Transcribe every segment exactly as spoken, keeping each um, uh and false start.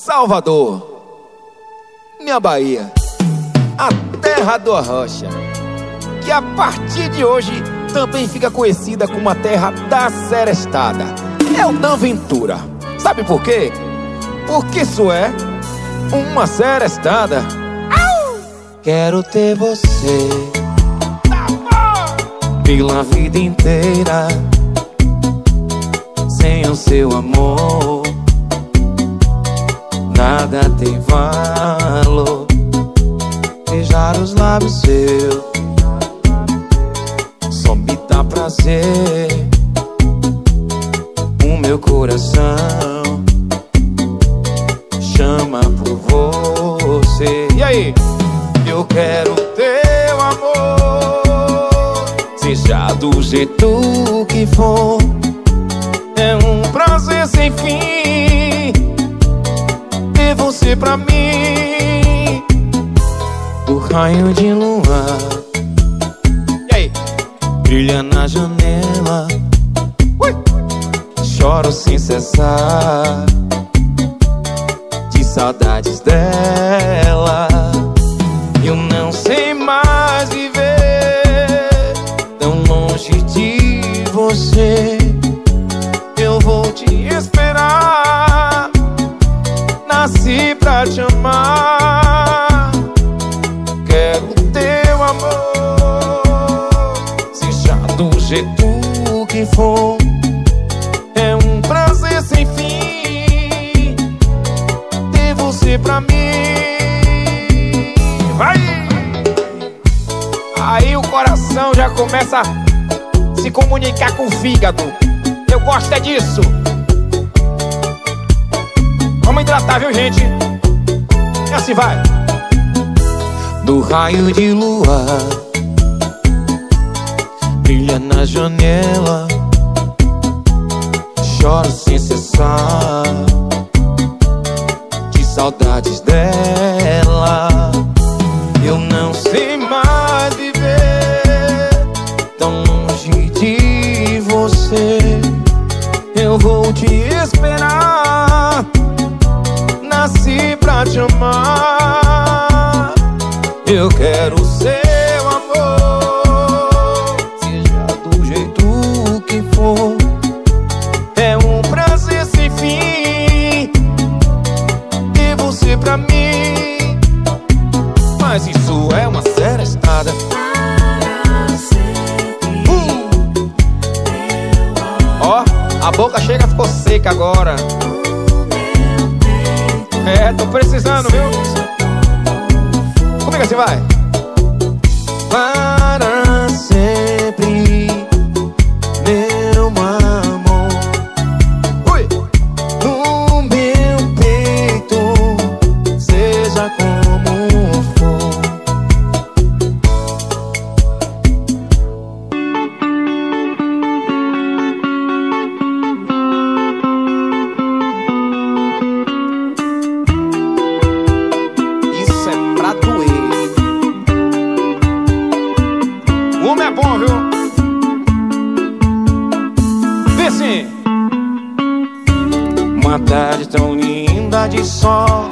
Salvador, minha Bahia, a terra do arrocha, que a partir de hoje também fica conhecida como a terra da serestada. É o Dan Ventura. Sabe por quê? Porque isso é uma serestada. Au! Quero ter você pela vida inteira. Sem o seu amor nada tem valor. Beijar os lábios seus só me dá prazer. O meu coração chama por você. E aí? Eu quero teu amor, seja do jeito que for. É um prazer sem fim ter você pra mim. O raio de lua, e aí? Brilha na janela. Ui! Choro sem cessar de saudades dela. Eu não sei mais viver tão longe de você. Eu vou te esperar, nasci pra te amar. Quero teu amor, seja do jeito que for. É um prazer sem fim ter você pra mim. Vai! Aí o coração já começa a se comunicar com o fígado. Eu gosto é disso. Vamos hidratar, viu, gente? E assim vai. Do raio de lua, brilha na janela. Choro sem cessar de saudades dela. Eu não sei mais viver tão longe de você. Eu vou te esperar, nasci pra te amar. Eu quero seu amor, seja do jeito que for. É um prazer sem fim ter você pra mim. Mas isso é uma serestada. Ó, a boca chega, ficou seca agora. É, tô precisando, viu? Comigo assim vai. Para sempre, meu amor. Ui! No meu peito, seja como for. Isso é pra doer. O homem é bom, viu? Vê assim. Uma tarde tão linda de sol,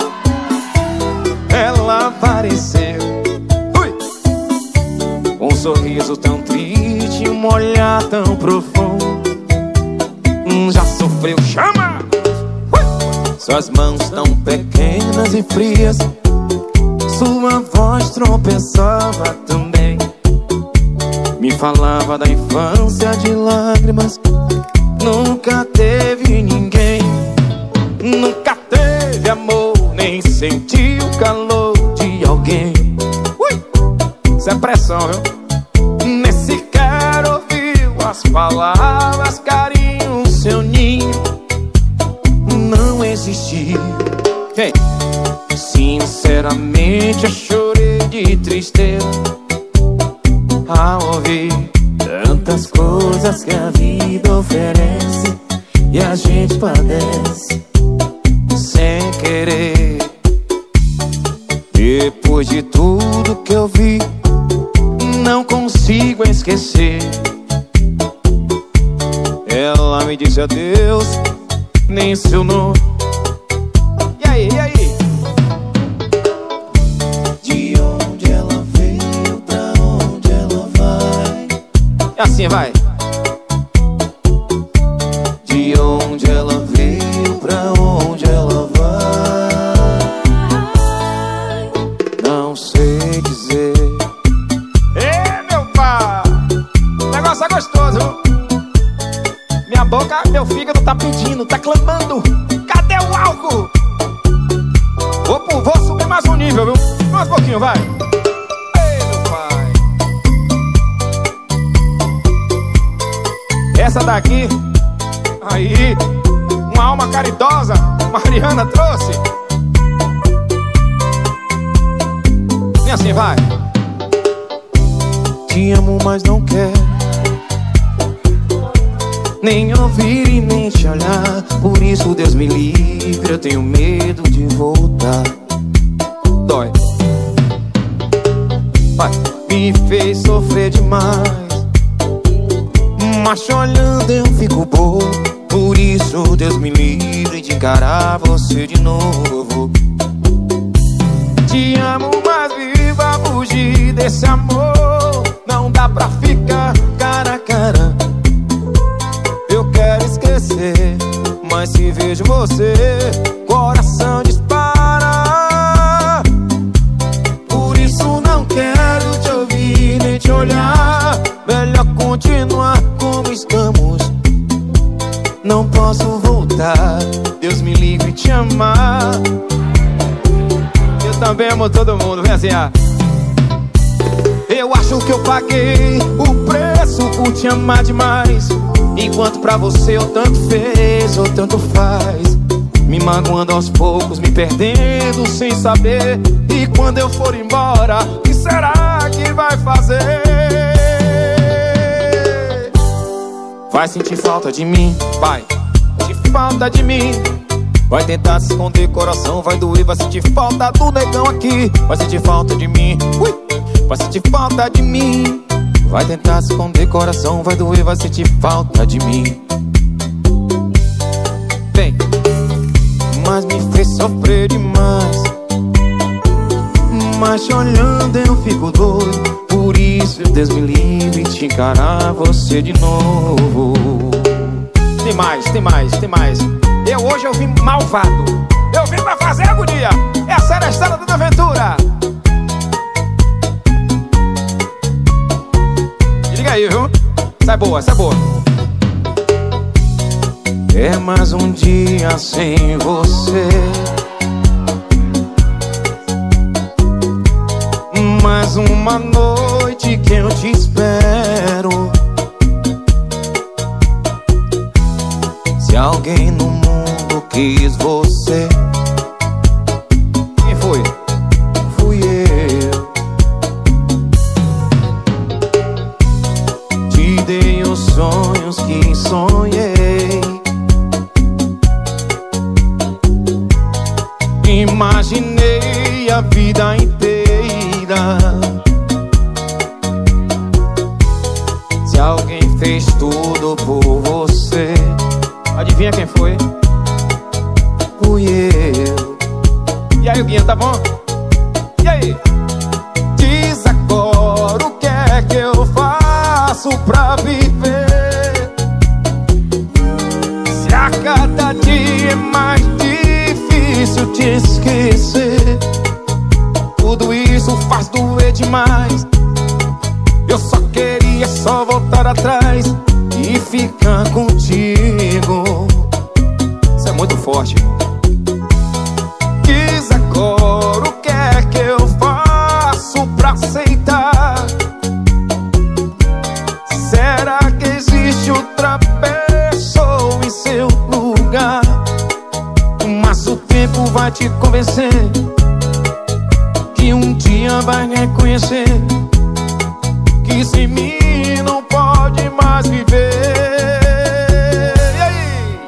ela apareceu. Ui! Um sorriso tão triste, um olhar tão profundo. Hum, já sofreu, chama! Ui! Suas mãos tão pequenas e frias, sua voz tropeçava também. Me falava da infância de lágrimas. Nunca teve ninguém, nunca teve amor, nem sentiu o calor de alguém. Ui! Isso é pressão, viu? Nem sequer ouviu as palavras, carinho, seu ninho não existiu. Hey. Sinceramente eu chorei de tristeza ao ouvir tantas coisas que a vida oferece e a gente padece sem querer. Depois de tudo que eu vi, não consigo esquecer. Ela me disse adeus, nem seu nome. E aí, e aí? É assim, vai. De onde ela veio, pra onde ela vai, não sei dizer. Ê, meu pai, o negócio é gostoso. Minha boca, meu fígado tá pedindo, tá clamando. Cadê o álcool? Vou, vou subir mais um nível, viu? Mais um pouquinho, vai. Ei, meu pai. Essa daqui, aí, uma alma caridosa, Mariana trouxe. E assim, vai. Te amo, mas não quero nem ouvir e nem te olhar. Por isso Deus me livre, eu tenho medo de voltar. Dói. Vai. Me fez sofrer demais, mas te olhando eu fico bobo. Por isso Deus me livre de encarar você de novo. Te amo, mas viva fugir desse amor. Não dá pra ficar cara a cara. Eu quero esquecer, mas se vejo você, coração dispara. Por isso não quero te ouvir nem te olhar. Melhor continuar como estamos. Não posso voltar, Deus me livre de te amar. Eu também amo todo mundo, vem assim, ah. Eu acho que eu paguei o preço por te amar demais, enquanto pra você eu tanto fez ou tanto faz. Me magoando aos poucos, me perdendo sem saber. E quando eu for embora, o que será que vai fazer? Vai sentir falta de mim, vai sentir falta de mim. Vai tentar se esconder, coração vai doer. Vai sentir falta do negão aqui. Vai sentir falta de mim, ui. Vai sentir falta de mim. Vai tentar se esconder, coração vai doer. Vai sentir falta de mim. Vem. Mas me fez sofrer demais, mas te olhando eu fico doido. Por isso Deus me livre de encarar você de novo. Tem mais, tem mais, tem mais. Eu hoje eu vim malvado. Eu vim pra fazer agonia. Essa era a história da aventura. Liga aí, viu? Essa é boa, essa é boa. É mais um dia sem você, mais uma noite que eu te espero. Se alguém no mundo quis você, quem foi? Fui eu. Te dei os sonhos que sonhei, imaginei a vida inteira. Se alguém fez tudo por você, adivinha quem foi? Fui eu. E aí, Guinha, tá bom? E aí? Diz agora o que é que eu faço pra viver, se a cada dia é mais difícil te esquecer. Tudo isso faz doer demais. Eu só queria só voltar atrás e ficar contigo. Isso é muito forte. Diz agora o que é que eu faço pra aceitar. Será que existe outra pessoa em seu lugar? Mas o tempo vai te convencer que um dia vai reconhecer que sem mim não pode mais viver. E aí?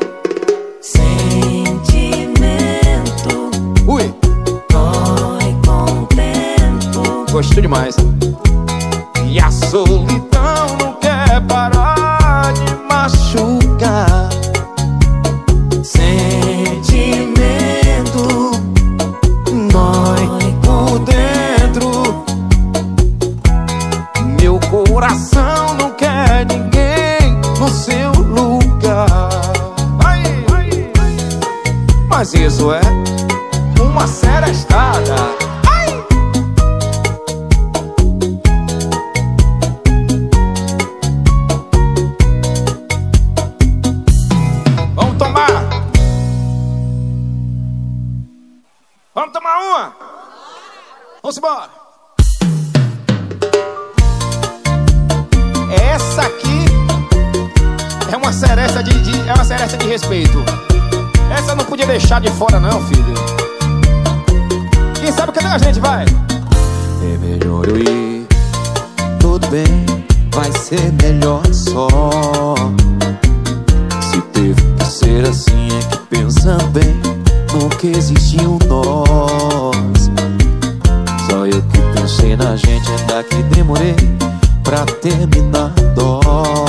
Sentimento, Ui, dói com o tempo. gostou demais. E a solidão não quer parar de machucar. Sentimento, Dói por dentro. Meu coração não quer isso é uma serestada. Ai! Vamos tomar. Vamos tomar uma. Vamos embora. Essa aqui é uma seresta de, de, é uma seresta de respeito. Essa não podia deixar de fora não, filho. Quem sabe cadê a gente, vai? É melhor eu ir. Tudo bem, vai ser melhor só. Se teve que ser assim, é que pensando bem, nunca existiu nós. Só eu que pensei na gente, ainda que demorei pra terminar dó.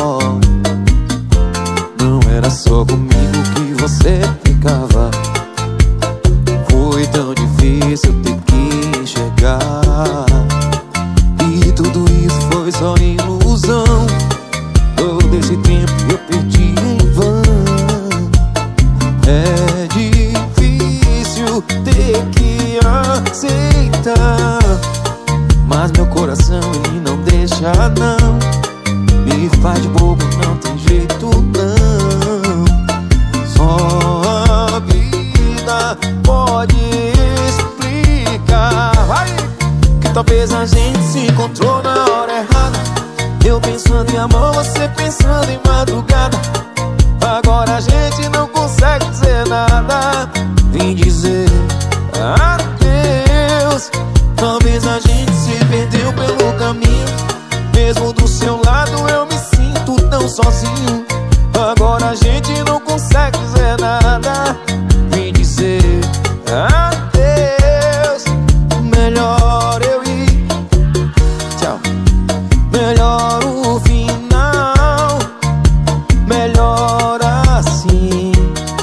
Não era só comigo que você ficava. Foi tão difícil ter que enxergar. E tudo isso foi só ilusão. Todo esse tempo eu perdi em vão. É difícil ter que aceitar, mas meu coração ele não deixa não. Me faz de bobo, não tem jeito não. Só a vida pode explicar. Vai! Que talvez a gente se encontrou na hora errada. Eu pensando em amor, você pensando em madrugada. Agora a gente não consegue dizer nada. Vim dizer adeus. Talvez a gente se perdeu pelo caminho. Mesmo do seu lado eu me sinto tão sozinho. Agora a gente não consegue dizer nada. Vim dizer adeus. Melhor eu ir. Tchau. Melhor o final. Melhor assim.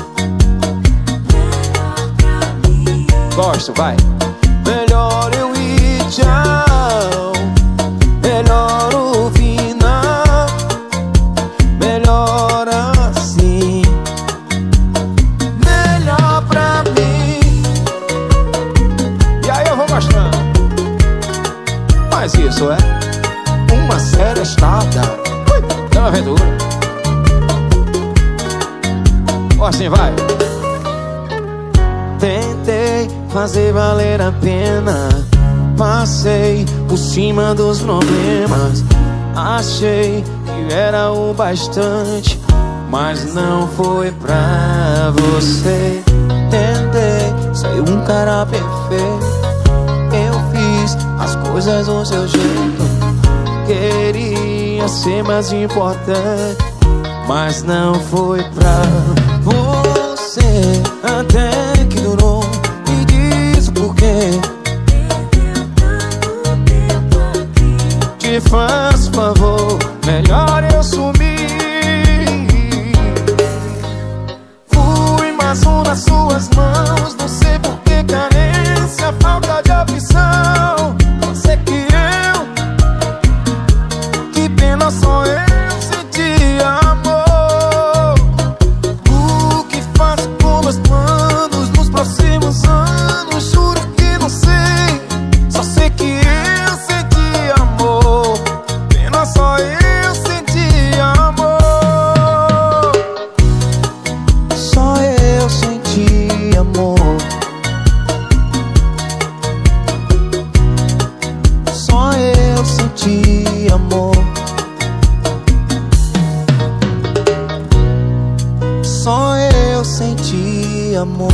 Gosto, vai. Melhor eu ir, tchau. Melhor o final. Melhor assim. Melhor pra mim. E aí eu vou mostrando. Mas isso é uma serestada. Ui, é uma aventura. Ou assim vai. Tentei fazer valer a pena. Passei por cima dos problemas. Achei que era o bastante, mas não foi pra você. Tentei ser um cara perfeito. Eu fiz as coisas do seu jeito. Queria ser mais importante, mas não foi pra você. Até que durou. Me diz o porquê. Te faço favor, melhor eu sumir. Fui mais um nas suas mãos. Não sei por que carência, falta de opção. Você que eu, que pena só eu senti amor. O que faço com meus planos nos próximos anos? Juro que não sei. Só sei que eu senti amor. Pena só eu senti amor. Só eu senti amor. Só eu senti amor. Só eu senti amor.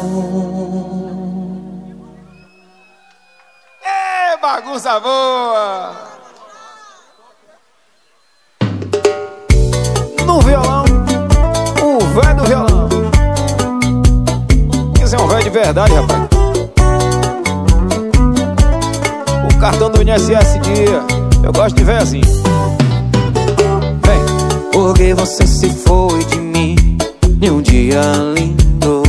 É bagunça boa. No violão, o velho do violão. Esse é um velho de verdade, rapaz. O cartão do I N S S guia. Eu gosto de ver assim. Vem. Porque você se foi de mim em um dia lindo.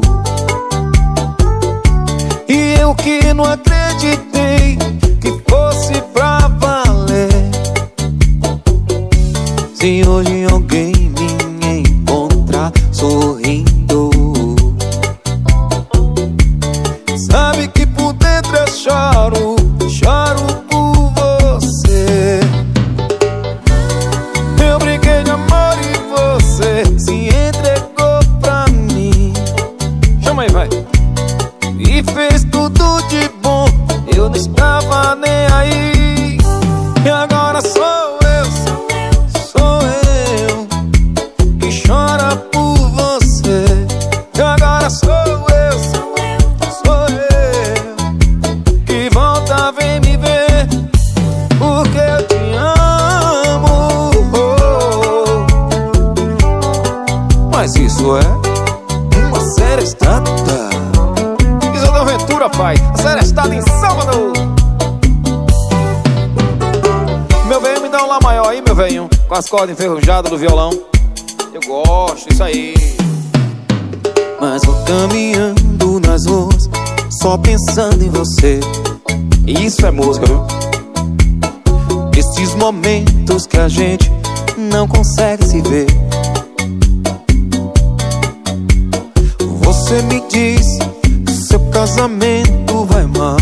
E eu que não acreditei que fosse pra valer. Se hoje alguém me encontrar sorrindo, e fez tudo de bom. Eu não estava nem aí. E agora sou eu, sou eu que chora por você. E agora sou eu, sou eu que volta, vem me ver, porque eu te amo. Mas isso é uma serestada. Isolda Aventura, pai, a serestada em Salvador. Meu velho, me dá um lá maior aí, meu velho, com as cordas enferrujadas do violão. Eu gosto, isso aí. Mas vou caminhando nas ruas, só pensando em você. Isso é música, viu? Esses momentos que a gente não consegue se ver. Você me diz que seu casamento vai mal,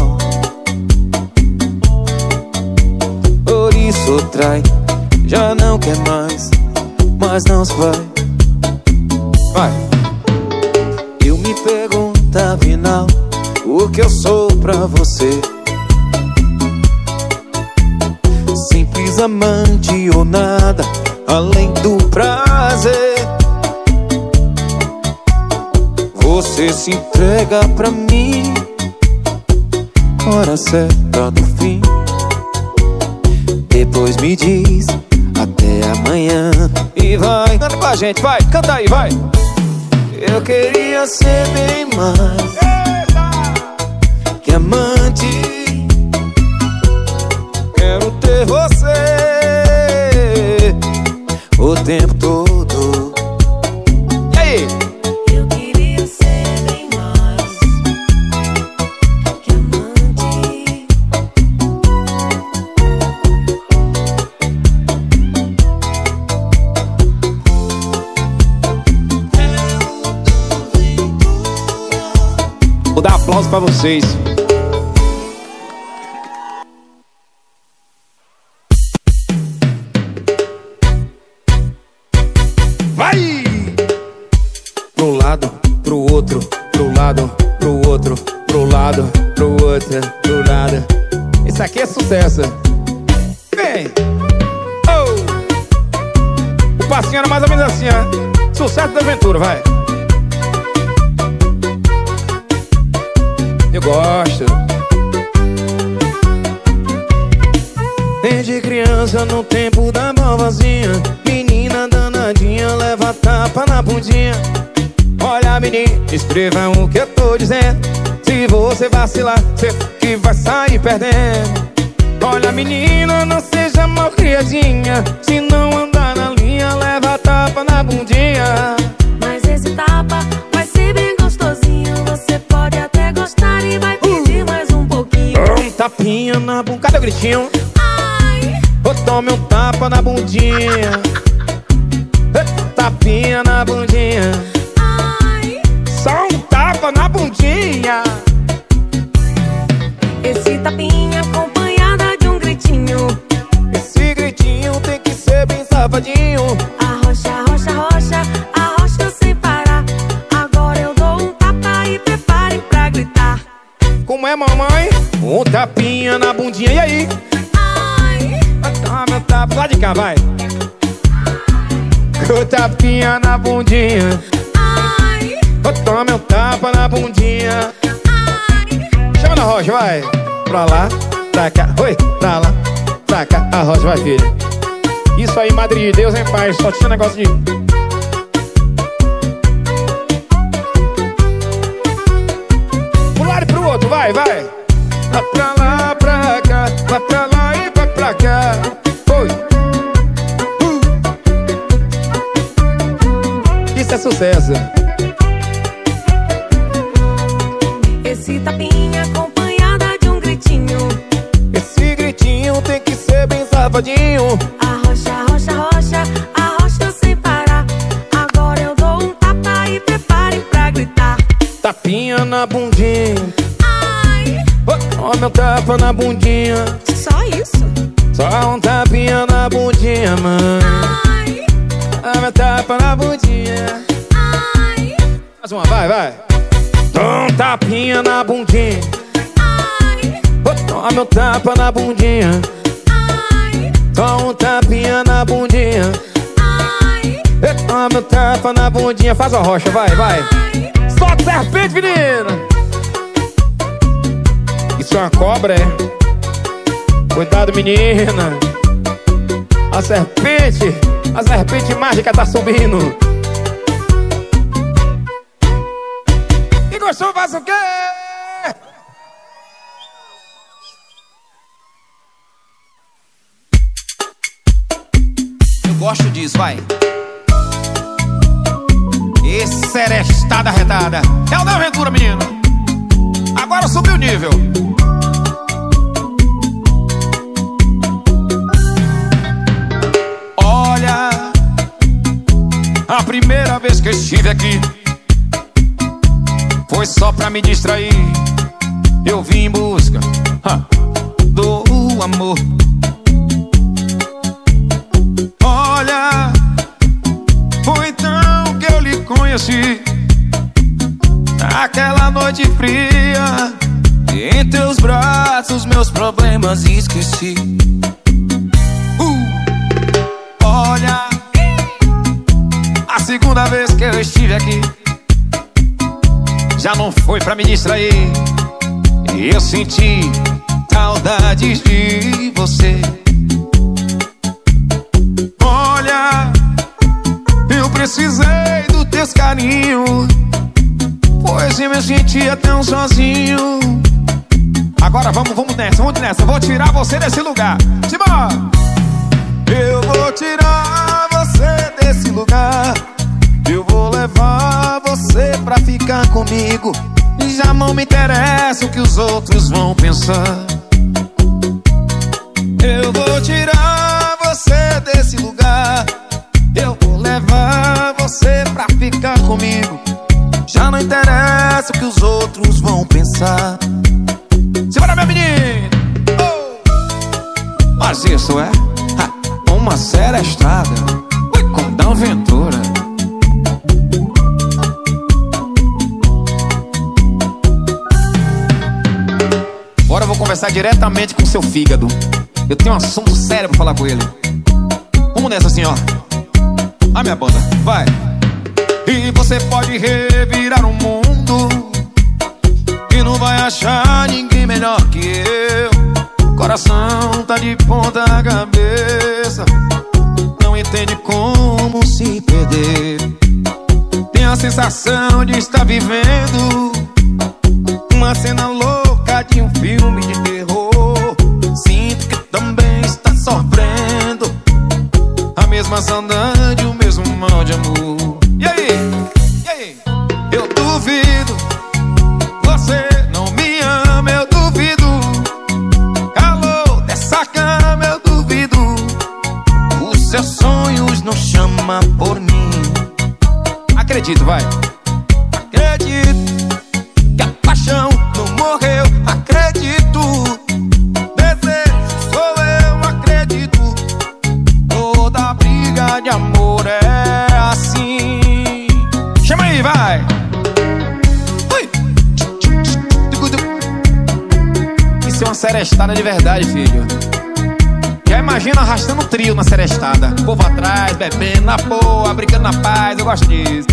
por isso trai, já não quer mais, mas não se vai. Vai. Eu me pergunto afinal o que eu sou pra você. Simples amante ou nada além do prazer. Você se entrega pra mim, hora certa do fim. Depois me diz até amanhã. E vai, canta com a gente, vai, canta aí, vai. Eu queria ser bem mais que amante. Quero ter você o tempo todo. E aí? Eu queria ser bem mais que amante. Vou dar aplauso pra vocês. Vai! Pro lado, pro outro, pro lado, pro outro, pro lado, pro outro, pro lado. Isso aqui é sucesso. Vem! Oh! O passinho era mais ou menos assim, ó. Sucesso da aventura, vai! Eu gosto. Desde criança no tempo da vovozinha, menina danadinha, leva tapa na bundinha. Olha menina, escreva o que eu tô dizendo. Se você vacilar, cê que vai sair perdendo. Olha menina, não seja malcriadinha, se não andar na linha, leva tapa na bundinha. Mas esse tapa vai ser bem gostosinho. Você pode até gostar e vai pedir mais um pouquinho. Um tapinha na bunda, cadê o gritinho? Ai, Vou tomar um tapa na bundinha. Tapinha na bundinha. ai. Só um tapa na bundinha. Esse tapinha acompanhada de um gritinho. Esse gritinho tem que ser bem safadinho. Arrocha, arrocha, arrocha, arrocha sem parar. Agora eu dou um tapa e prepare pra gritar. Como é, mamãe? Um tapinha na bundinha, e aí? Ai, Ah, meu tapa, lá de cá, vai. Um tapinha na bundinha. ai, Toma meu tapa na bundinha. ai. Chama na rocha, vai. Pra lá, pra cá, oi, pra lá, pra cá. A rocha, vai, filho. Isso aí, Madre de Deus, hein, pai? Só tinha negócio de... Pro lado e pro outro, vai, vai. Vai pra lá, pra cá, vai pra lá e vai pra cá. Oi. Uh. Isso é sucesso. Esse tapinha acompanhada de um gritinho. Esse gritinho tem que ser bem safadinho. Arrocha, arrocha, arrocha, arrocha sem parar. Agora eu dou um tapa e prepare pra gritar. Tapinha na bundinha. Ai, Ó, meu tapa na bundinha. só isso? Só um tapinha na bundinha, mãe. Ai, Ó, meu tapa na bundinha. ai. Mais uma, vai, vai. Dá um tapinha na bundinha. Ai, Toma meu tapa na bundinha. ai, Toma um tapinha na bundinha. ai, Toma meu tapa na bundinha. Faz a rocha, vai, vai. ai. Solta a serpente, menina. Isso é uma cobra, é? Cuidado, menina. A serpente, a serpente mágica tá subindo. E gostou, faz o quê? Eu gosto disso, vai. E serestada redada. É o da aventura, menino. Agora subiu o nível. Olha, a primeira vez que eu estive aqui foi só pra me distrair. Eu vim em busca ha, do amor. Olha, foi então que eu lhe conheci. Naquela noite fria, em teus braços meus problemas esqueci. uh. Olha, a segunda vez que eu estive aqui já não foi pra me distrair. Eu senti saudades de você. Olha, eu precisei dos teus carinhos, pois eu me sentia tão sozinho. Agora vamos, vamos nessa, vamos nessa. Vou tirar você desse lugar. Simbora! Eu vou tirar você desse lugar. Eu vou levar você pra ficar comigo. Já não me interessa o que os outros vão pensar. Eu vou tirar você desse lugar. Eu vou levar você pra ficar comigo. Já não interessa o que os outros vão pensar. Simbora, meu menino! Oh! Mas isso é ha, uma serestada. Ui, com da aventura. Agora eu vou conversar diretamente com seu fígado. Eu tenho um assunto sério pra falar com ele. Vamos nessa, assim, ó. A minha banda, vai. E você pode revirar o mundo e não vai achar ninguém melhor que eu. Coração tá de ponta cabeça, não entende como se perder. Tem a sensação de estar vivendo uma cena louca de um filme de terror. Sinto que também está sofrendo a mesma saudade, o mesmo mal de amor. E aí? E aí? Eu duvido, você não me ama, eu duvido. Calor dessa cama, eu duvido. Os seus sonhos não chamam por mim. Acredito, vai. Acredito que a paixão não morreu. Acredito, desejo sou eu, acredito. Toda briga de amor é assim. Chama aí, vai. Ui. Isso é uma serestada de verdade, filho. Já imagina arrastando um trio na serestada. O povo atrás, bebendo na boa, brincando na paz. Eu gosto disso.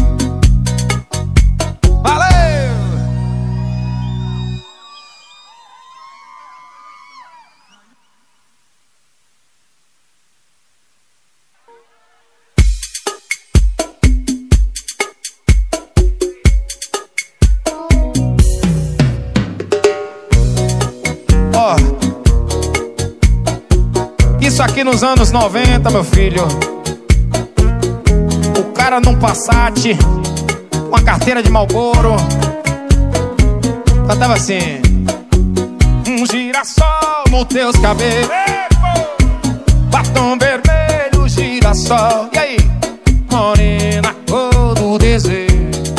Valeu! Ó, isso aqui nos anos noventa, meu filho. O cara num Passat, uma carteira de Marlboro, cantava assim: um girassol nos teus cabelos, batom vermelho, girassol. E aí? Morena, cor do desejo.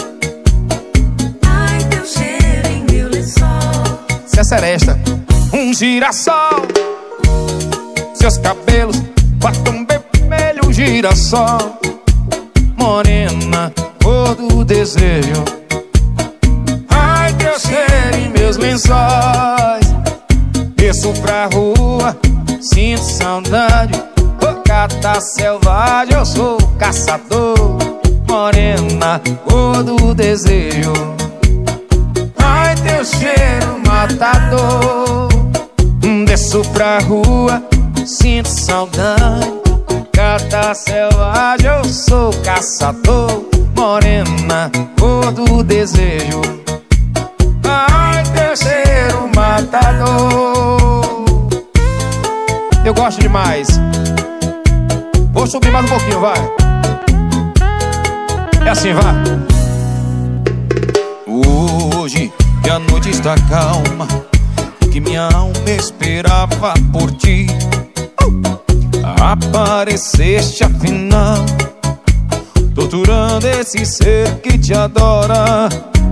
Ai, teu cheiro em meu lençol. Se é seresta. Um girassol, seus cabelos, batom vermelho, girassol. Morena, cor do desejo. Ah, teu cheiro em meus lençóis. Desço pra rua, sinto saudade. Ô gata selvagem, eu sou caçador. Morena, cor do desejo. Ai, teu cheiro matador. Desço pra rua, sinto saudade. Gata selvagem, eu sou caçador. Morena, cor do desejo. Ai, teu cheiro matador. Eu gosto demais. Vou subir mais um pouquinho, vai. É assim, vai. Hoje que a noite está calma, que minha alma esperava por ti, apareceste afinal, torturando esse ser que te adora.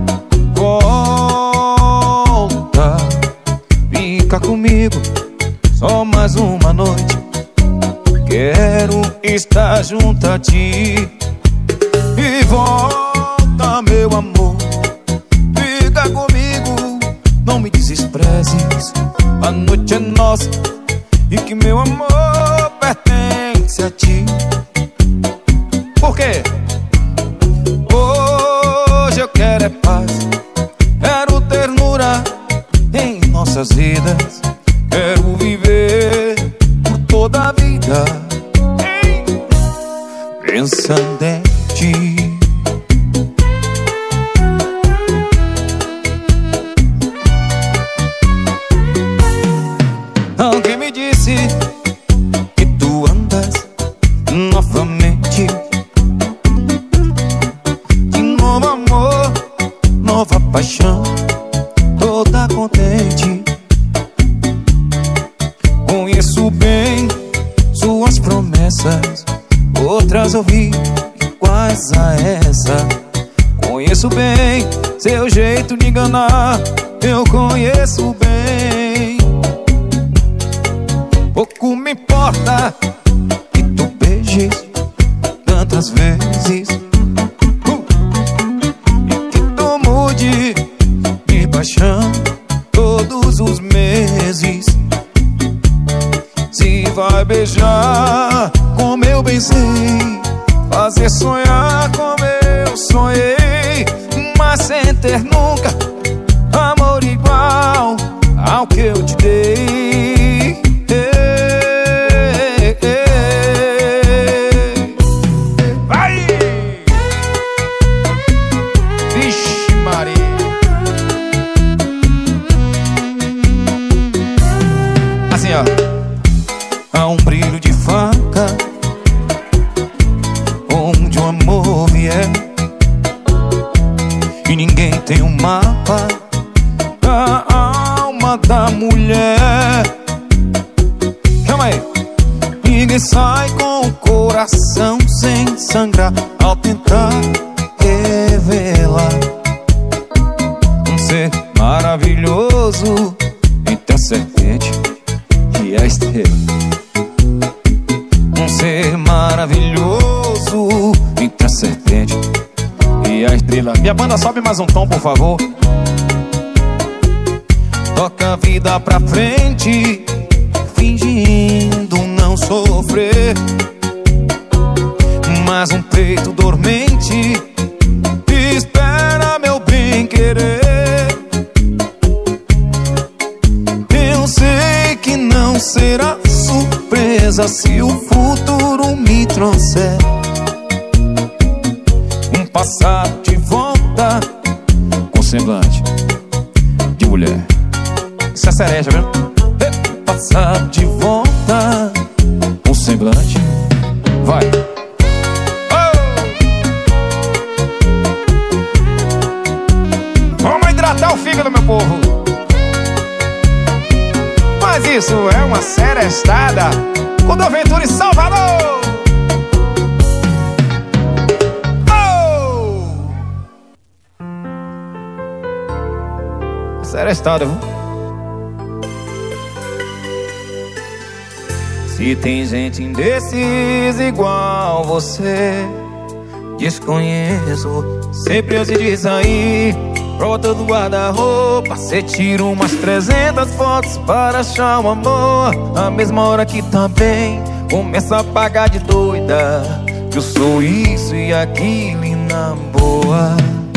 Volta, fica comigo, só mais uma noite. Quero estar junto a ti. E volta, meu amor, fica comigo, não me desprezes. A noite é nossa e que meu amor pertence a ti. Por quê? Hoje eu quero é paz, quero ternura em nossas vidas. Quero viver por toda a vida pensando em ti. Alguém me disse que tu andas novamente. De novo amor, nova paixão, toda contente. Conheço bem suas promessas, outras ouvi iguais a essa. Conheço bem seu jeito de enganar, eu conheço bem. Pouco me importa que tu beijes tantas vezes, uh, e que tu mude de paixão todos os meses. Se vai beijar como eu beijei, fazer sonhar como eu sonhei, mas sem ter nunca amor igual ao que eu te dei. Ei, ei, ei. Vai! Vixe Maria. Assim, ó. Há um brilho de faca onde o amor vier, e ninguém tem um mapa da alma da mulher. Calma aí. Ninguém sai com o coração sem sangrar ao tentar revelar um ser maravilhoso entre a serpente e a estrela. Um ser maravilhoso entre a serpente e a estrela. Minha banda, sobe mais um tom, por favor. Toca a vida pra frente, fingindo não sofrer, mas um peito dormente espera meu bem querer. Eu sei que não será surpresa se o futuro me trouxer um passado de volta com semblante de mulher. Isso é cereja, viu? Passado de volta com semblante. Vai. Oh! Vamos hidratar o fígado, meu povo. Mas isso é uma serestada com Dom Ventura e Salvador. Oh! Serestada, viu? Se tem gente indecisa igual você, desconheço, sempre antes de sair, Brota do guarda-roupa, cê tira umas trezentas fotos para achar um amor. A mesma hora que também começa a pagar de doida, que eu sou isso e aquilo e na boa.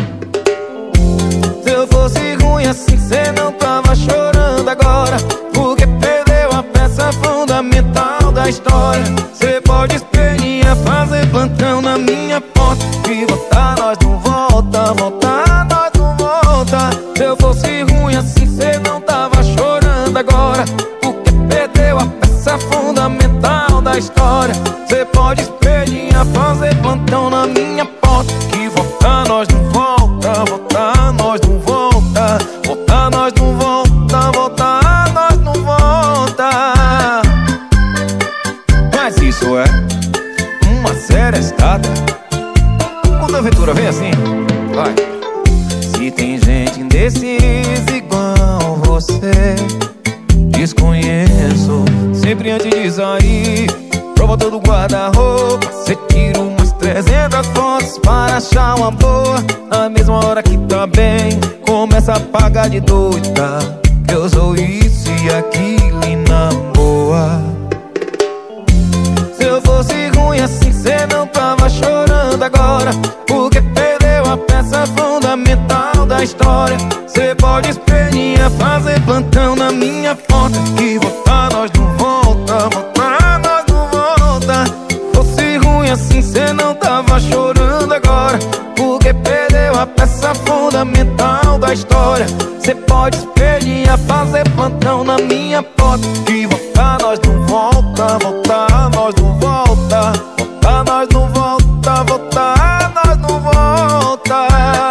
Se eu fosse ruim assim, cê não tava chorando agora, porque perdeu a peça fundamental da história. Cê pode espernear, fazer plantão na minha porta e voltar, nós não volta, voltar, nós não volta. Se eu fosse ruim assim, cê não tava chorando agora, porque perdeu a peça fundamental da história. Cê pode espernear, fazer plantão na minha porta que voltar, nós não volta, voltar, nós não volta, voltar, nós não volta, voltar, nós não volta. Mas isso é uma serestada. Quando a aventura vem assim, vai. Se tem gente indecisa igual você, desconheço. Sempre antes de sair, prova todo guarda-roupa, cê tira umas trezentas fotos para achar uma boa. Na mesma hora que tá bem, começa a pagar de doida, que eu sou isso e aquilo e na boa. Se eu fosse ruim assim, cê não tava chorando agora, porque perdeu a peça fundamental da história. Cê pode espernear, fazer plantão na minha porta que voltar, nós não volta, voltar, nós não volta. Fosse ruim assim, cê não tava chorando agora, porque perdeu a peça fundamental da história. Cê pode espernear, fazer plantão na minha porta que voltar, nós não volta, voltar, nós não volta, voltar, nós não volta, voltar, nós não volta.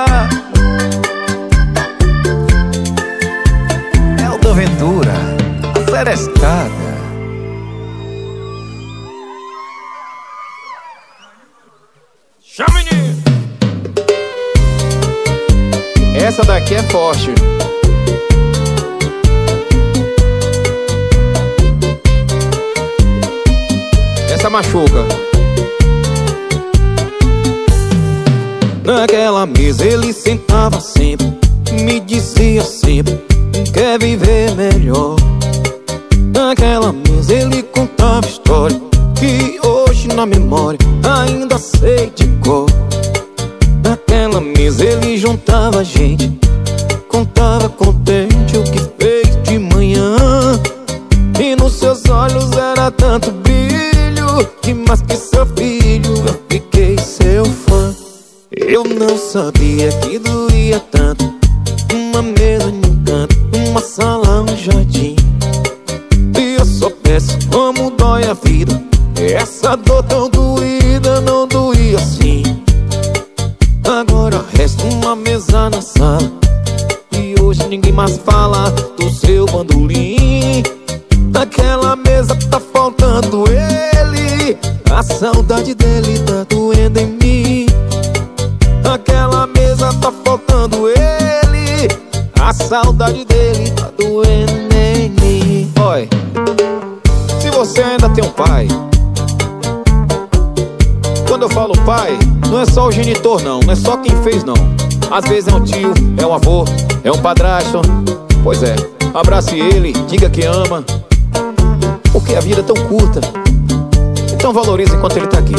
É o da aventura, a serestada. Chama, menino! Essa daqui é forte. Essa machuca. Naquela mesa ele sentava sempre, me dizia sempre, quer viver melhor. Naquela mesa ele contava história que hoje na memória ainda sei de cor. Naquela mesa ele juntava gente, contava contente o que fez de manhã, e nos seus olhos era tanto brilho que mais que seu filho eu fiquei seu fã. Eu não sabia que doía tanto uma mesa em um canto, uma sala, um jardim. Se eu soubesse como dói a vida, essa dor tão doída não doía assim. Agora resta uma mesa na sala e hoje ninguém mais fala do seu bandolim. Naquela mesa tá faltando ele, a saudade dele tá doendo em mim. Naquela mesa tá faltando ele, a saudade dele tá doendo em mim. Oi, se você ainda tem um pai, quando eu falo pai, não é só o genitor não, não é só quem fez não. Às vezes é um tio, é um avô, é um padrasto. Pois é, abrace ele, diga que ama, porque a vida é tão curta. Então valorize enquanto ele tá aqui.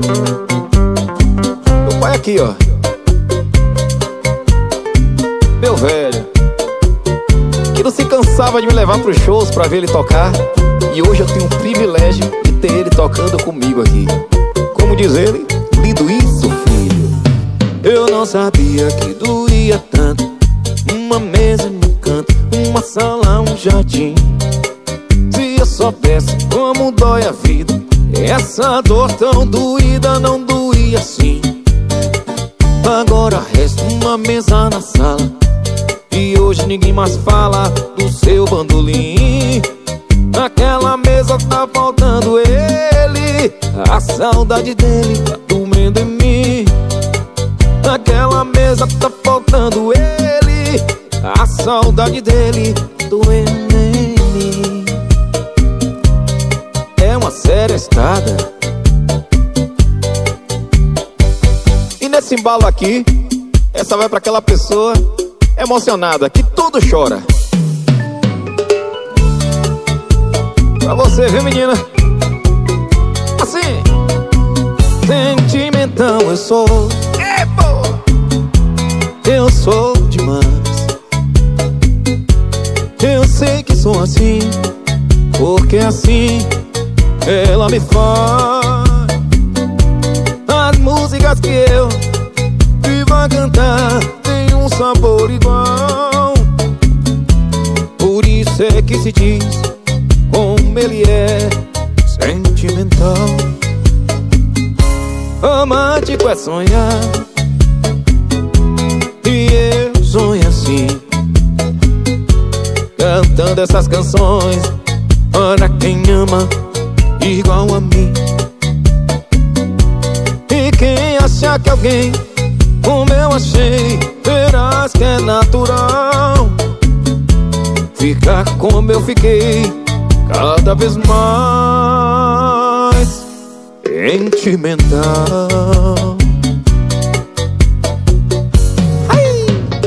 Meu pai aqui, ó, meu velho, que não se cansava de me levar pros shows pra ver ele tocar. E hoje eu tenho o privilégio de ter ele tocando comigo aqui. Como diz ele, lindo isso, filho. Eu não sabia que doía tanto uma mesa em um canto, uma sala, um jardim. Se eu soubesse como dói a vida, essa dor tão doída não doía assim. Agora resta uma mesa na sala e hoje ninguém mais fala do seu bandolim. Naquela mesa tá faltando ele, a saudade dele tá doendo em mim. Naquela mesa tá faltando ele, a saudade dele doendo em mim. É uma serestada. E nesse embalo aqui, essa vai pra aquela pessoa emocionada, que tudo chora. Pra você, viu, menina? Assim. Sentimental eu sou. É, pô. Eu sou demais. Eu sei que sou assim, porque assim ela me faz. As músicas que eu vivo a cantar tem um sabor igual. Por isso é que se diz como ele é sentimental. Romântico é sonhar, e eu sonho assim, cantando essas canções para quem ama igual a mim. E quem achar que alguém como eu achei, verás que é natural ficar como eu fiquei, cada vez mais sentimental. Ai,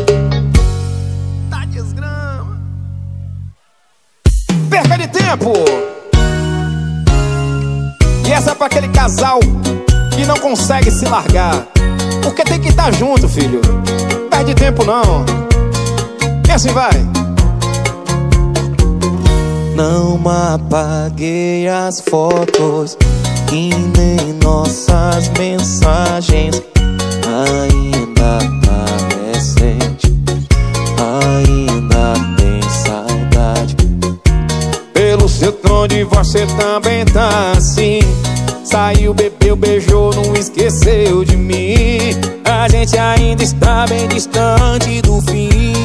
tá desgrama. Perca de tempo. E essa é pra aquele casal que não consegue se largar, porque tem que estar junto, filho. Perde tempo não. E assim vai. Não apaguei as fotos e nem nossas mensagens. Ainda tá recente, ainda tem saudade. Pelo seu tom de voz você também tá assim. Saiu, bebeu, beijou, não esqueceu de mim. A gente ainda está bem distante do fim.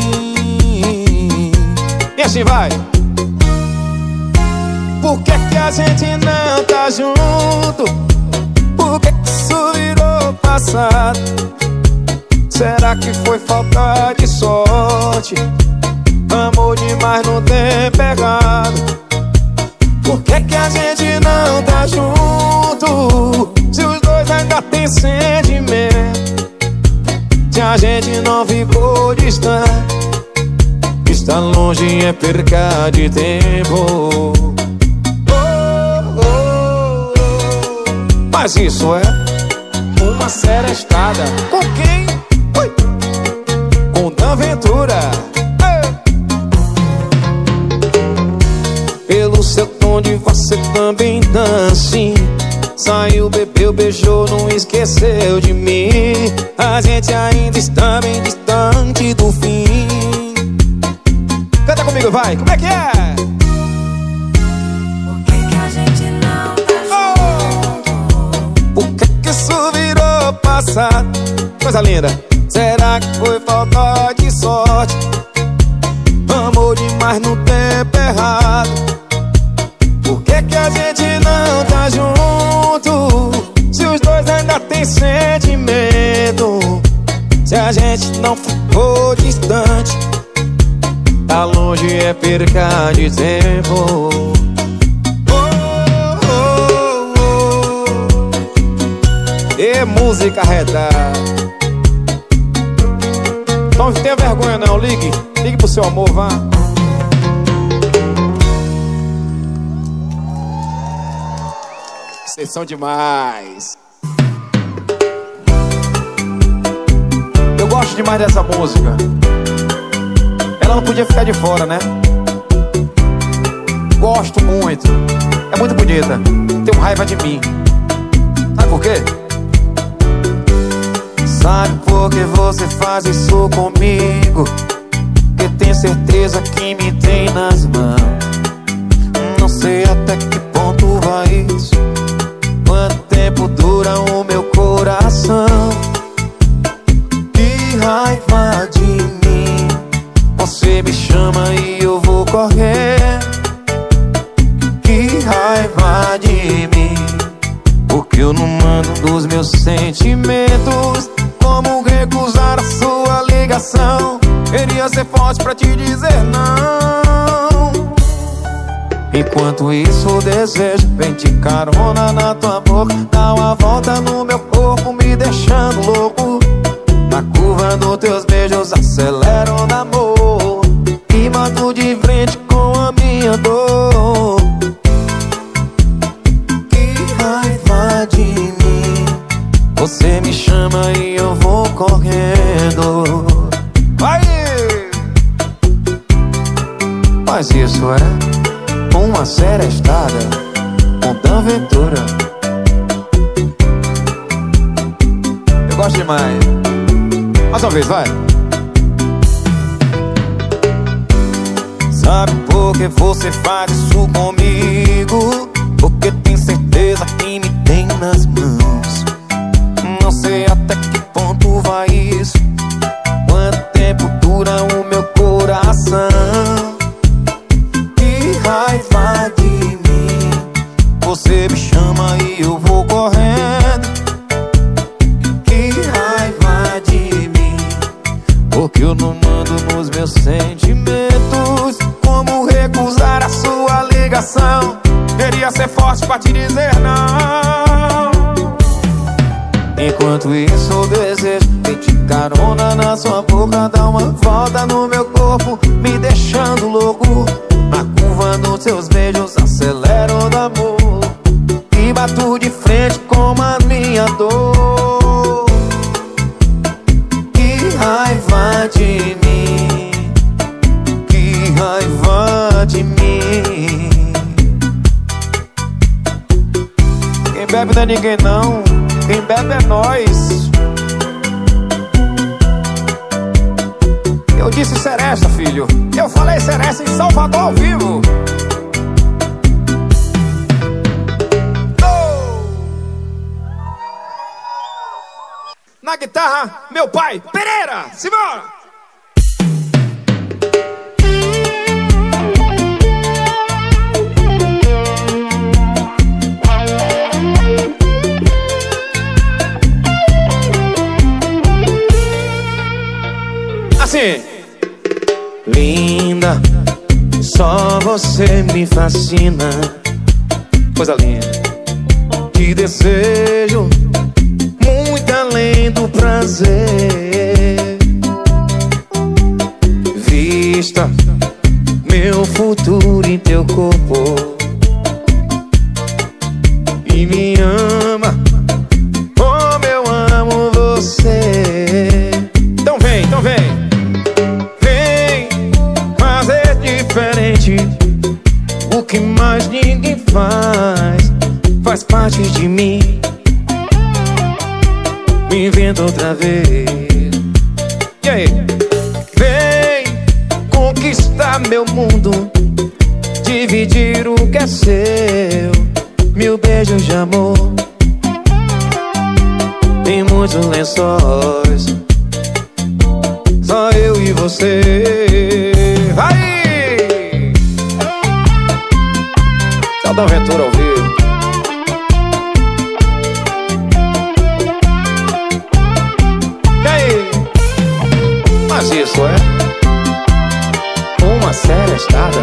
E assim vai. Por que que a gente não tá junto? Por que que isso virou passado? Será que foi falta de sorte? Amor demais no tempo errado. Por que que a gente não tá junto? Se os dois ainda têm sentimento, se a gente não ficou distante, estar longe é perca de tempo. Mas isso é uma serestada. Com quem? Ui. Com Dan Ventura. Ei. Pelo seu tom de voz você também tá assim. Saiu, bebeu, beijou, não esqueceu de mim. A gente ainda está bem distante do fim. Canta comigo, vai. Como é que é? Por que que a gente não tá junto? Por que que isso virou passado? Coisa linda. Será que foi falta de sorte? Amor demais no tempo errado. Por que que a gente não tá junto? Se os dois ainda têm sentimento, se a gente não ficou distante, tá longe é perca de tempo. E música arretada. Não tenha vergonha não, ligue. Ligue pro seu amor, vá. Vocês são demais. Eu gosto demais dessa música. Ela não podia ficar de fora, né? Gosto muito. É muito bonita. Tenho raiva de mim. Sabe por quê? Sabe por que você faz isso comigo? Que tem certeza que me tem nas mãos. Não sei até que ponto vai isso. Quanto tempo dura o meu coração? Que raiva de mim. Você me chama e eu vou correr. Que raiva de mim. Porque eu não mando dos meus sentimentos. Como recusar a sua ligação? Queria ser forte pra te dizer não. Enquanto isso o desejo vem de carona na tua boca, dá uma volta no meu corpo me deixando louco. Na curva curva dos teus beijos acelera o namoro e bato de frente com a minha dor. Que raiva de mim, você me chama e eu vou correndo. Vai! Mas isso é uma serestada com tanta aventura. Eu gosto demais. Mais uma vez, vai. Sabe por que você faz isso comigo? Porque tem certeza que me tem nas mãos. Não sei até que ponto vai isso, quanto tempo dura o meu coração. Que raiva de mim, você me chama e eu vou correndo. Que raiva de mim, porque eu não mando nos meus sentimentos. Como recusar a sua ligação? Queria ser forte pra te dizer não. Enquanto isso eu desejo pedir carona na sua boca, dar uma volta no meu corpo, me deixando louco. Na curva dos seus beijos acelero o amor e bato de frente com a minha dor. Que raiva de mim, que raiva de mim. Quem bebe não é ninguém não, quem bebe é nós. Eu disse seresta, filho. Eu falei seresta em Salvador ao vivo. Oh! Na guitarra, meu pai, Pereira. Simbora! Assim. Linda, só você me fascina. Coisa linda. Te desejo muito além do prazer. Vista meu futuro em teu corpo e me ama como eu amo você. Então vem, então vem. Diferente, o que mais ninguém faz, faz parte de mim. Me inventa outra vez. E aí? Vem conquistar meu mundo, dividir o que é seu. Mil beijos de amor em muitos lençóis, só eu e você. Vai! Da aventura ao vivo. E aí? Mas isso é uma serestada.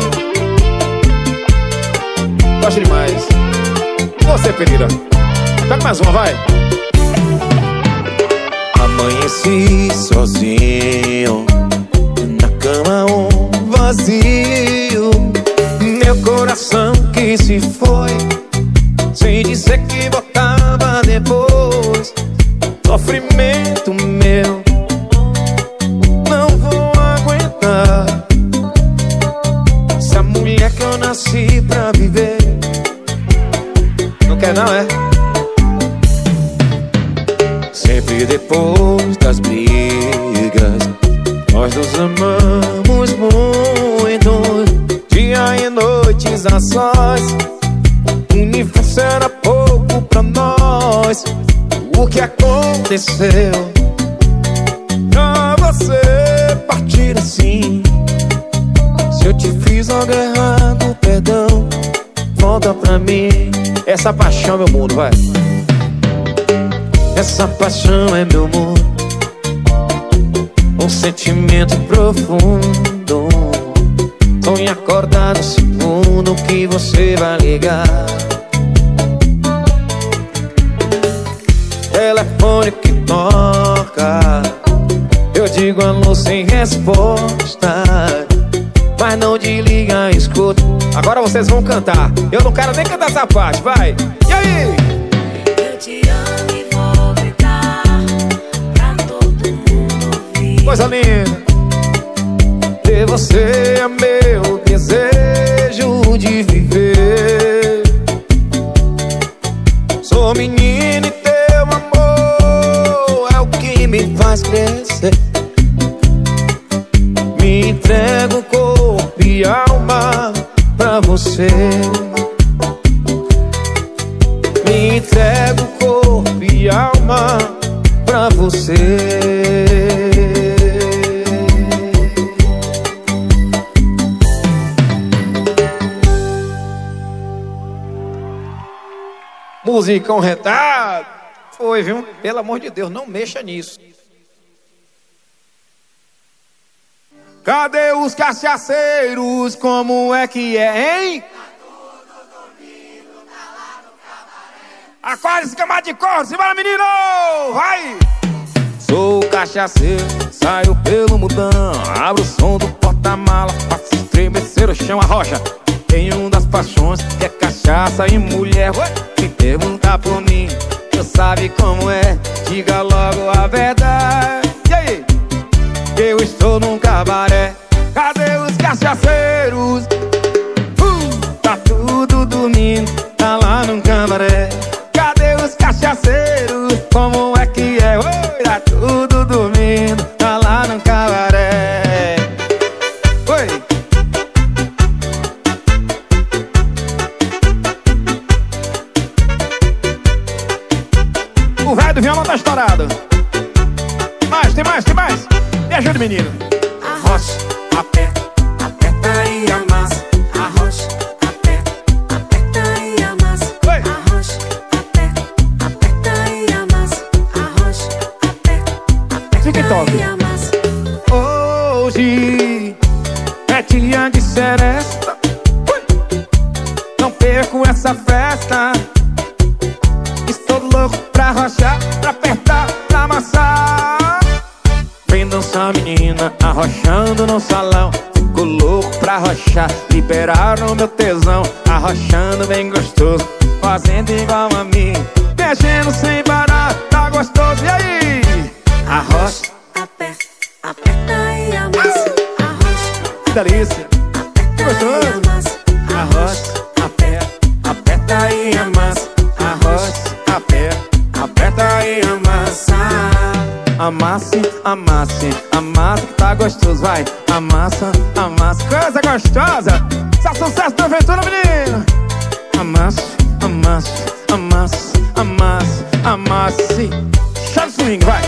Gosto demais. Você, Pereira. Pega mais uma, vai. Amanheci sozinho na cama, um vazio. Meu coração que se foi sem dizer que voltava depois. Sofrimento meu, não vou aguentar. Essa mulher que eu nasci pra viver não quer não, é? Sempre depois das brigas nós nos amamos muito. Dia e noites a sós, o universo era pouco pra nós. O que aconteceu pra você partir assim? Se eu te fiz algo errado, perdão, volta pra mim. Essa paixão é meu mundo, vai. Essa paixão é meu mundo, um sentimento profundo. Sonho acordado, segundo que você vai ligar. Telefone que toca, ligo alô sem resposta, mas não desliga, escuta. Agora vocês vão cantar. Eu não quero nem cantar essa parte, vai. E aí? Eu te amo e vou gritar pra todo mundo ouvir. Coisa linda. E você é meu desejo de viver. Sou menino e teu amor é o que me faz crescer. Me entrego corpo e alma pra você. Me entrego corpo e alma pra você. Musicão retado. Foi, viu? Pelo amor de Deus, não mexa nisso. Cadê os cachaceiros? Como é que é, hein? Acorda esse camada de cor, simbora, menino! Vai! Sou cachaceiro, saio pelo mudão, abro o som do porta-mala, faço estremecer o chão, a rocha. Tem um das paixões que é cachaça e mulher. Se perguntar por mim, tu sabe como é, diga logo a verdade. E aí? Eu estou num cabaré. Cadê os cachaceiros? Uh, tá tudo dormindo, tá lá num cabaré. Cadê os cachaceiros? Como é que é? Oi, tá tudo dormindo, tá lá num cabaré. Oi! O velho do violão tá estourado. Mais, tem mais, tem mais. Me ajuda, menino. Arrocha, aperta, aperta e amassa. Arrocha, aperta, aperta e amassa. Oi. Arrocha, aperta, aperta e amassa. Arrocha, aperta, TikTok. aperta e amassa. Hoje é dia de seresta. Não perco essa festa. Estou louco pra arrochar, pra apertar, pra amassar. Vem dançar, menina, arrochando no salão. Fico louco pra arrochar, liberar o meu tesão. Arrochando bem gostoso, fazendo igual a mim, mexendo sem parar, tá gostoso. E aí? Arrocha, Aperta, aperta e amassa. Arrocha, que delícia. aperta Gostoso. e amassa. Arrocha, aperta, aperta e amassa. Arrocha, aperta, aperta e amassa. Amasse, amasse, amassa que tá gostoso, vai. Amassa, amassa, coisa gostosa. Isso é sucesso da aventura, menino. Amasse, amasse, amasse, amasse, amasse. Chama o swing, vai.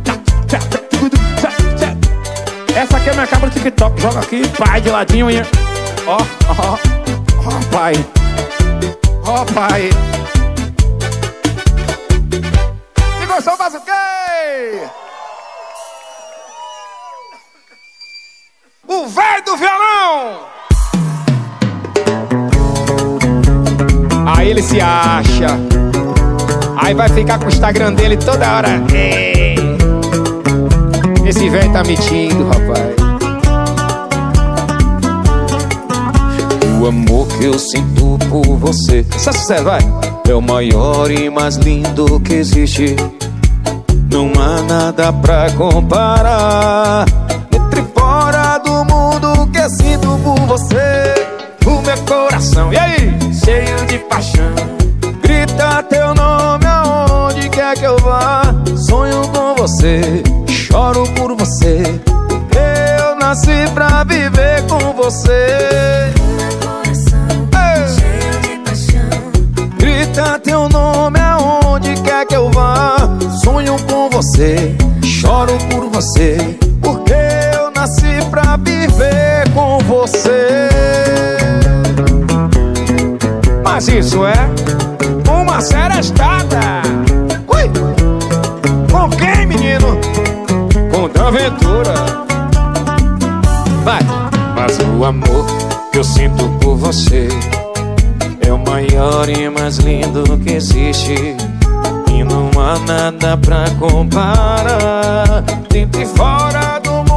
Essa aqui é minha cabra do TikTok. Joga aqui, pai, de ladinho. Ó, ó, ó, pai. Ó, pai. E gostou, bazuquei? O velho do violão! Aí ele se acha. Aí vai ficar com o Instagram dele toda hora. Ei, esse velho tá mentindo, rapaz. O amor que eu sinto por você, Só sucesso, vai. é o maior e mais lindo que existe. Não há nada pra comparar. Entre e fora do mundo que sinto por você, o meu coração, E aí? cheio de paixão, grita teu nome aonde quer que eu vá. Sonho com você, choro por você. Eu nasci pra viver com você. Meu coração, Ei! cheio de paixão. Grita teu nome aonde quer que eu vá. Sonho com você, choro por você, porque eu nasci pra viver com você. Mas isso é uma serestada. Ui! Com quem, menino? Com a aventura. Vai. Mas o amor que eu sinto por você é o maior e mais lindo que existe. E não há nada pra comparar. Dentro e fora do mundo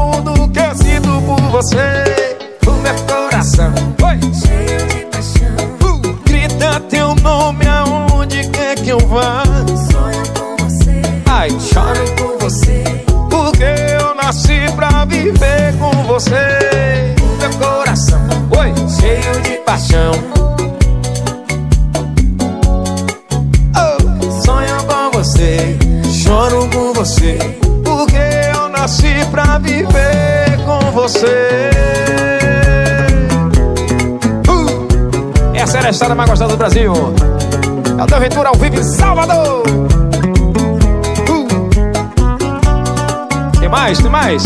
você. O meu coração, oi, cheio de paixão. uh, grita teu nome aonde quer que eu vá. Sonho com você, Ai, choro por você, porque eu nasci pra viver com você. O meu coração, oi, cheio de paixão. Oh, sonho com você, choro com você, porque eu nasci pra viver com você. Uh, essa era a história mais gostada do Brasil. É o Teu Ventura ao vivo em Salvador. Uh. Tem mais, tem mais.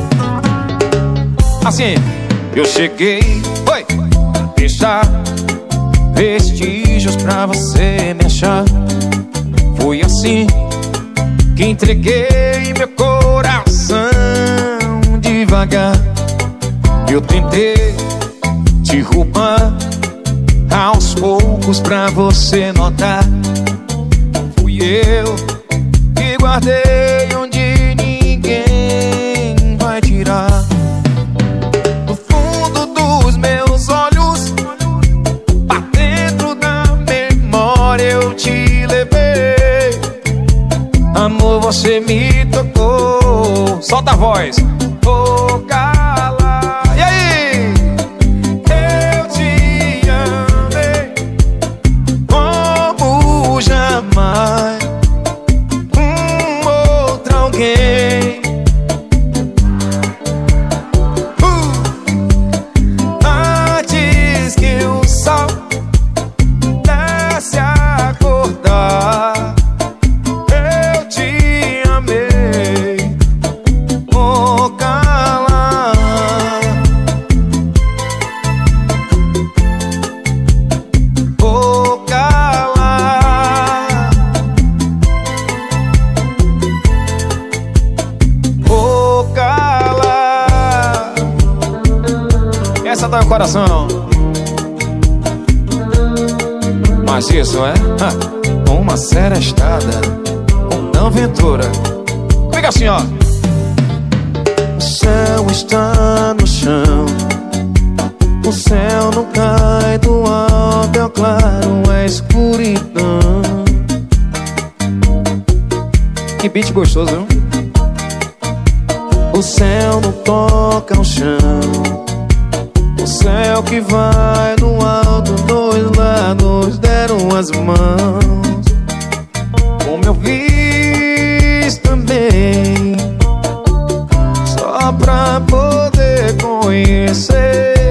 Assim, eu cheguei, oi, pra deixar vestígios pra você me achar. Foi assim que entreguei meu coração devagar. Eu tentei te roubar aos poucos pra você notar. Fui eu que guardei onde ninguém vai tirar. No fundo dos meus olhos, pra dentro da memória eu te levei. Amor, você me tocou. Solta a voz. Vou calar. E aí? Eu te amei como jamais um outro alguém. uh, Antes que o sol desse a acordar, eu te amei. Vou calar. Vou calar. Vou calar. Essa dá o coração. Mas isso é ah, uma serestada, um Teu Ventura. Fica assim, ó. O céu está no chão, o céu não cai do alto, é claro, é escuridão. Que beat gostoso, viu? O céu não toca o chão, o céu que vai no alto, dois lados deram as mãos. Como eu fiz também, só pra poder conhecer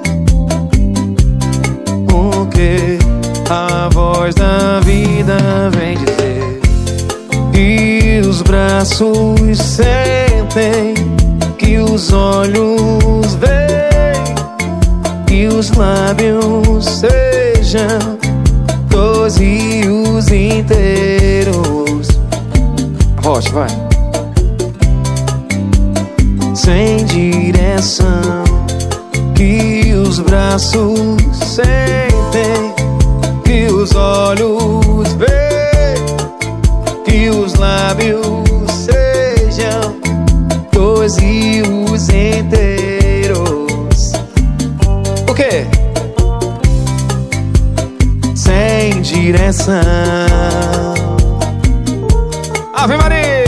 o que a voz da vida vem dizer. Que os braços sentem, que os olhos veem, que os lábios sejam dozios inteiros. Rocha, vai. Sem direção, que os braços sentem, que os olhos veem, que os lábios sejam dozios inteiros. O quê? Sem direção. Ave Maria!